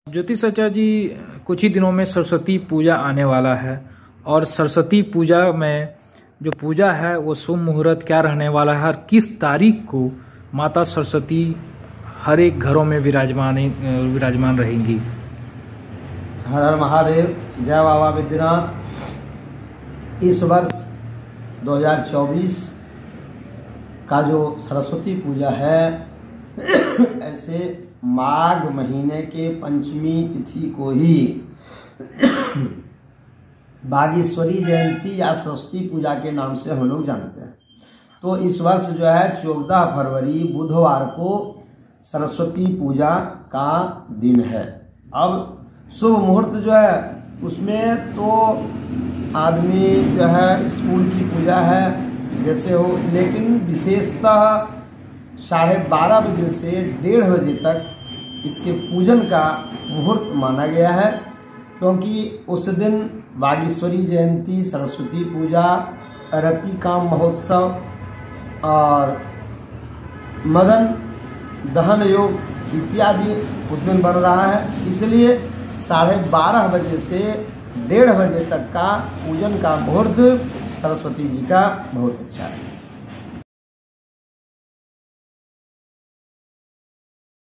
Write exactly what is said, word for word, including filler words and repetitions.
ज्योतिषाचार्य जी, कुछ ही दिनों में सरस्वती पूजा आने वाला है और सरस्वती पूजा में जो पूजा है वो शुभ मुहूर्त क्या रहने वाला है और किस तारीख को माता सरस्वती हर एक घरों में विराजमान विराजमान रहेंगी। हर हर महादेव, जय बाबा विद्यनाथ। इस वर्ष दो हज़ार चौबीस का जो सरस्वती पूजा है ऐसे माघ महीने के पंचमी तिथि को ही बागेश्वरी जयंती या सरस्वती पूजा के नाम से हम लोग जानते हैं। तो इस वर्ष जो है चौदह फरवरी बुधवार को सरस्वती पूजा का दिन है। अब शुभ मुहूर्त जो है उसमें तो आदमी जो है स्कूल की पूजा है जैसे हो, लेकिन विशेषतः साढ़े बारह बजे से डेढ़ बजे तक इसके पूजन का मुहूर्त माना गया है, क्योंकि उस दिन बागेश्वरी जयंती, सरस्वती पूजा, रति काम महोत्सव और मदन दहन योग इत्यादि उस दिन बन रहा है। इसलिए साढ़े बारह बजे से डेढ़ बजे तक का पूजन का मुहूर्त सरस्वती जी का बहुत अच्छा है।